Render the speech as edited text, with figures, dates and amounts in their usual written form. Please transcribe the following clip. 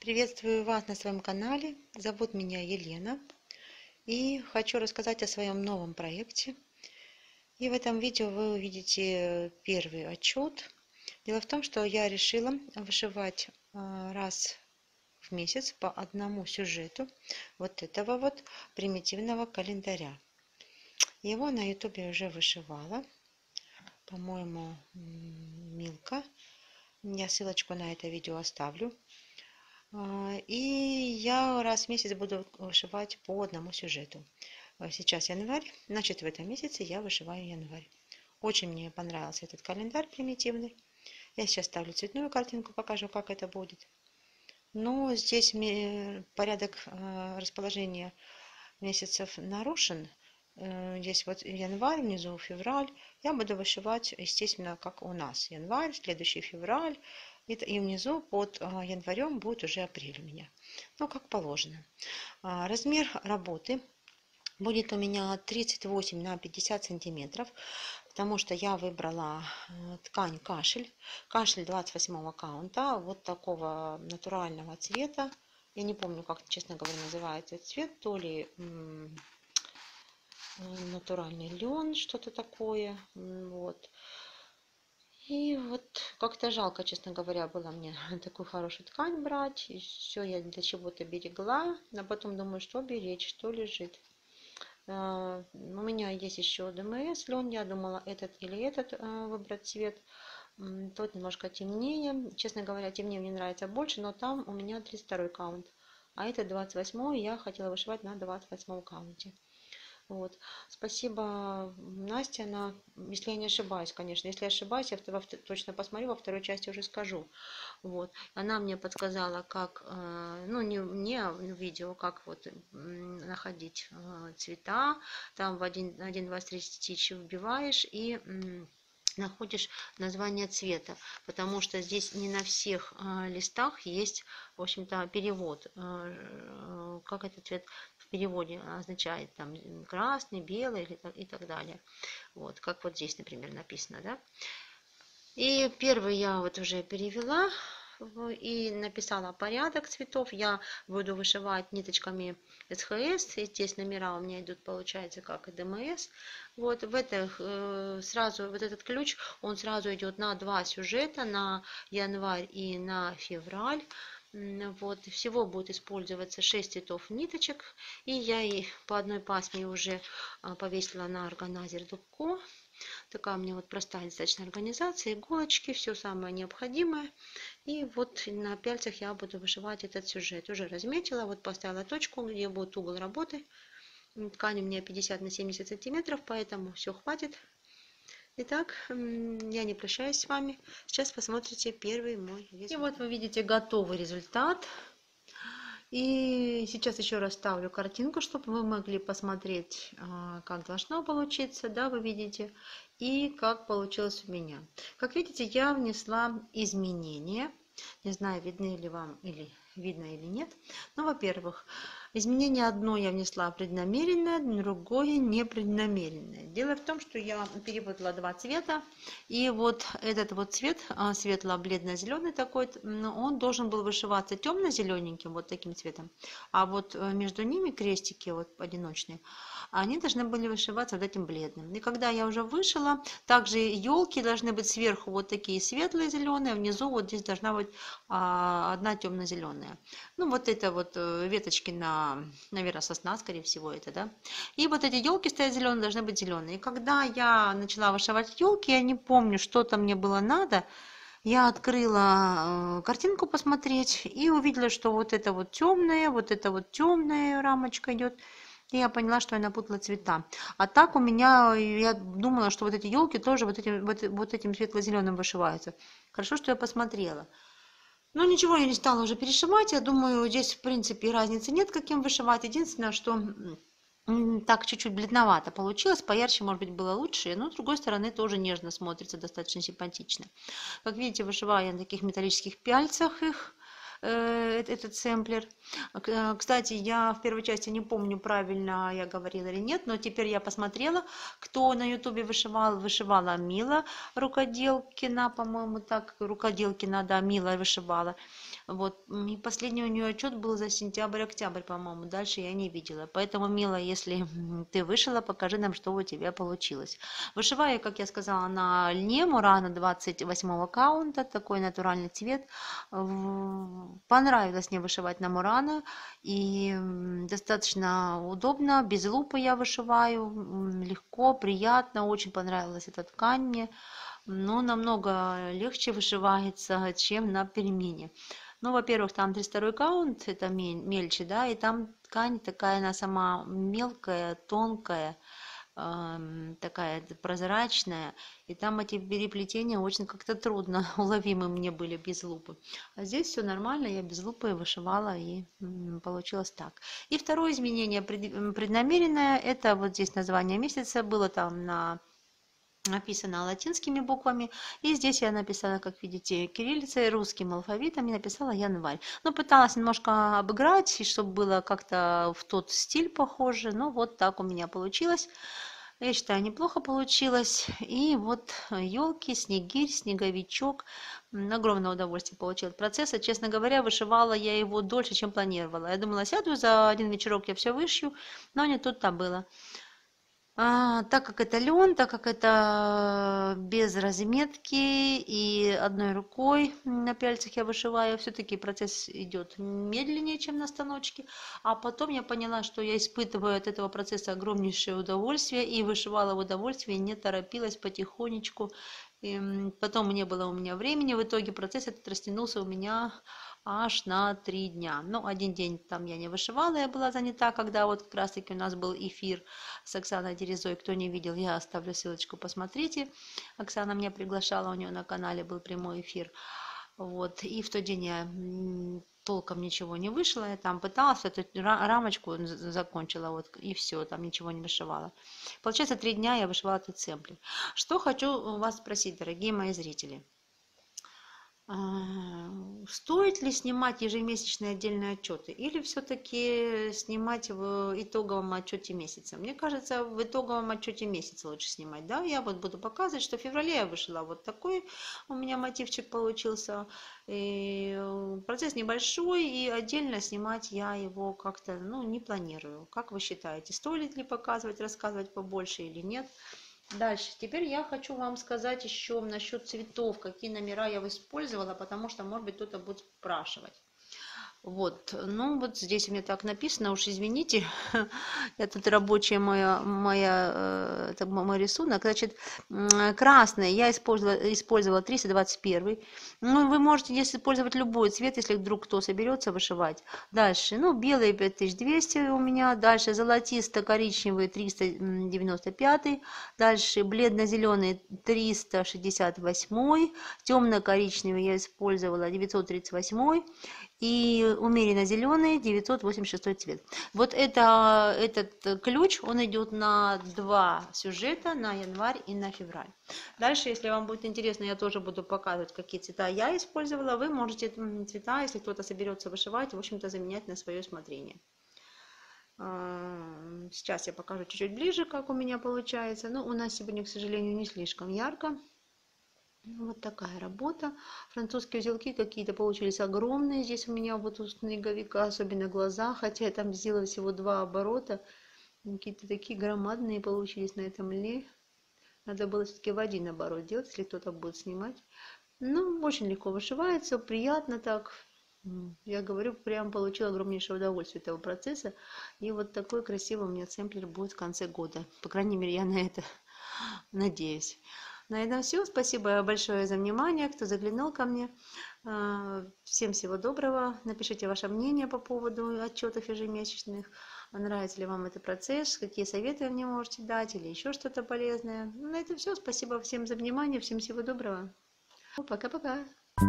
Приветствую вас на своем канале. Зовут меня Елена. И хочу рассказать о своем новом проекте. И в этом видео вы увидите первый отчет. Дело в том, что я решила вышивать раз в месяц по одному сюжету вот этого вот примитивного календаря. Его на ютубе уже вышивала, по-моему, Милка. Я ссылочку на это видео оставлю. И я раз в месяц буду вышивать по одному сюжету. Сейчас январь, значит в этом месяце я вышиваю январь. Очень мне понравился этот календарь примитивный. Я сейчас ставлю цветную картинку, покажу, как это будет. Но здесь порядок расположения месяцев нарушен. Здесь вот январь, внизу февраль. Я буду вышивать, естественно, как у нас. Январь, следующий февраль. И внизу под январем будет уже апрель у меня. Ну, как положено. Размер работы будет у меня 38 на 50 сантиметров, потому что я выбрала ткань кашель. Кашель 28 каунта, вот такого натурального цвета. Я не помню, как, честно говоря, называется цвет, то ли натуральный лен, что-то такое. Вот. И вот как-то жалко, честно говоря, было мне такую хорошую ткань брать. И все я для чего-то берегла. А потом думаю, что беречь, что лежит. У меня есть еще ДМС лен. Я думала, этот или этот выбрать цвет. Тот немножко темнее. Честно говоря, темнее мне нравится больше, но там у меня 32 каунт. А это 28, я хотела вышивать на 28 каунте. Вот. Спасибо Насте, она, если я не ошибаюсь, конечно, если я ошибаюсь, я точно посмотрю, во второй части уже скажу. Вот. Она мне подсказала, как, ну не мне в видео, как вот находить цвета, там в 1-2-3 стич вбиваешь и находишь название цвета, потому что здесь не на всех листах есть, в общем-то, перевод, как этот цвет в переводе означает, там красный, белый и так далее. Вот, как вот здесь, например, написано, да. И первый я вот уже перевела и написала порядок цветов. Я буду вышивать ниточками СХС. И здесь номера у меня идут, получается, как и ДМС. Вот в этих сразу вот этот ключ, он сразу идет на два сюжета, на январь и на февраль. Вот, всего будет использоваться 6 цветов ниточек. И я их по одной пасме уже повесила на органайзер Дубко. Такая у меня вот простая достаточно организация, иголочки, все самое необходимое. И вот на пяльцах я буду вышивать этот сюжет. Уже разметила, вот поставила точку, где будет угол работы. Ткань у меня 50 на 70 сантиметров, поэтому все хватит. Итак, я не прощаюсь с вами. Сейчас посмотрите первый мой результат. И вот вы видите готовый результат. И сейчас еще раз ставлю картинку, чтобы вы могли посмотреть, как должно получиться, да, вы видите, и как получилось у меня. Как видите, я внесла изменения. Не знаю, видны ли вам или видно или нет. Но, во-первых, изменение одно я внесла преднамеренное, другое непреднамеренное. Дело в том, что я перепутала два цвета. И вот этот вот цвет, светло-бледно-зеленый такой, он должен был вышиваться темно-зелененьким, вот таким цветом. А вот между ними крестики вот одиночные, они должны были вышиваться вот этим бледным. И когда я уже вышила, также елки должны быть сверху вот такие светлые зеленые, а внизу вот здесь должна быть одна темно-зеленая. Ну вот это вот веточки наверное, сосна, скорее всего, это, да. И вот эти елки стоят зеленые, должны быть зеленые. И когда я начала вышивать елки, я не помню, что-то мне было надо. Я открыла картинку посмотреть и увидела, что вот это вот темная рамочка идет. И я поняла, что я напутала цвета. А так у меня, я думала, что вот эти елки тоже вот этим светло-зеленым вышиваются. Хорошо, что я посмотрела. Но ничего я не стала уже перешивать. Я думаю, здесь в принципе разницы нет, каким вышивать. Единственное, что так чуть-чуть бледновато получилось. Поярче, может быть, было лучше. Но с другой стороны тоже нежно смотрится, достаточно симпатично. Как видите, вышиваю я на таких металлических пяльцах их. Этот сэмплер. Кстати, я в первой части не помню, правильно я говорила или нет, но теперь я посмотрела, кто на ютубе вышивала Мила Рукоделкина, по-моему, так, Рукоделкина, да, Мила вышивала. Вот. И последний у нее отчет был за сентябрь-октябрь, по-моему. Дальше я не видела. Поэтому, милая, если ты вышила, покажи нам, что у тебя получилось. Вышиваю, как я сказала, на льне Мурана 28 каунта, такой натуральный цвет. Понравилось мне вышивать на Мурана. И достаточно удобно, без лупы я вышиваю, легко, приятно, очень понравилась эта ткань мне, но намного легче вышивается, чем на перемене. Ну, во-первых, там 32 каунт, это мельче, да, и там ткань такая, она сама мелкая, тонкая, такая прозрачная, и там эти переплетения очень как-то трудно уловимы мне были без лупы. А здесь все нормально, я без лупы вышивала, и получилось так. И второе изменение преднамеренное, это вот здесь название месяца, было там написано латинскими буквами, и здесь я написала, как видите, кириллицей, русским алфавитом, и написала январь. Но пыталась немножко обыграть, чтобы было как-то в тот стиль похоже, но вот так у меня получилось. Я считаю, неплохо получилось. И вот елки, снегирь, снеговичок. Огромное удовольствие получила от процесса. Честно говоря, вышивала я его дольше, чем планировала. Я думала, сяду за один вечерок, я все вышью, но не тут-то было. Так как это лен, так как это без разметки и одной рукой на пяльцах я вышиваю, все-таки процесс идет медленнее, чем на станочке. А потом я поняла, что я испытываю от этого процесса огромнейшее удовольствие и вышивала в удовольствие, не торопилась потихонечку. И потом не было у меня времени, в итоге процесс этот растянулся у меня аж на 3 дня. Ну, один день там я не вышивала, я была занята, когда вот как раз-таки у нас был эфир с Оксаной Дерезой. Кто не видел, я оставлю ссылочку, посмотрите. Оксана меня приглашала, у нее на канале был прямой эфир. Вот. И в тот день я толком ничего не вышла, я там пыталась, эту рамочку закончила, вот, и все, там ничего не вышивала. Получается, 3 дня я вышивала этот сэмплер. Что хочу вас спросить, дорогие мои зрители. Стоит ли снимать ежемесячные отдельные отчеты или все-таки снимать в итоговом отчете месяца? Мне кажется, в итоговом отчете месяца лучше снимать, да? Я вот буду показывать, что в феврале я вышла вот такой, у меня мотивчик получился. И процесс небольшой, и отдельно снимать я его как-то, ну, не планирую. Как вы считаете, стоит ли показывать, рассказывать побольше или нет? Дальше. Теперь я хочу вам сказать еще насчет цветов, какие номера я использовала, потому что, может быть, кто-то будет спрашивать. Вот, ну вот здесь у меня так написано, уж извините, я тут рабочая это мой рисунок. Значит, красный я использовала 321. Ну, вы можете здесь использовать любой цвет, если вдруг кто соберется вышивать. Дальше, ну, белый 5200 у меня, дальше золотисто-коричневый 395, дальше бледно-зеленый 368, темно-коричневый я использовала 938, и умеренно зеленый 986 цвет. Вот этот ключ, он идет на 2 сюжета, на январь и на февраль. Дальше, если вам будет интересно, я тоже буду показывать, какие цвета я использовала. Вы можете цвета, если кто-то соберется вышивать, в общем-то, заменять на свое усмотрение. Сейчас я покажу чуть-чуть ближе, как у меня получается. Но у нас сегодня, к сожалению, не слишком ярко. Вот такая работа. Французские узелки какие-то получились огромные. Здесь у меня вот у снеговика, особенно глаза, хотя я там сделала всего 2 оборота. Какие-то такие громадные получились на этом льне. Надо было все-таки в 1 оборот делать, если кто-то будет снимать. Ну, очень легко вышивается, приятно так. Я говорю, прям получила огромнейшее удовольствие от этого процесса. И вот такой красивый у меня сэмплер будет в конце года. По крайней мере, я на это надеюсь. На этом все. Спасибо большое за внимание, кто заглянул ко мне. Всем всего доброго. Напишите ваше мнение по поводу отчетов ежемесячных. Нравится ли вам этот процесс, какие советы вы мне можете дать или еще что-то полезное. На этом все. Спасибо всем за внимание. Всем всего доброго. Пока-пока.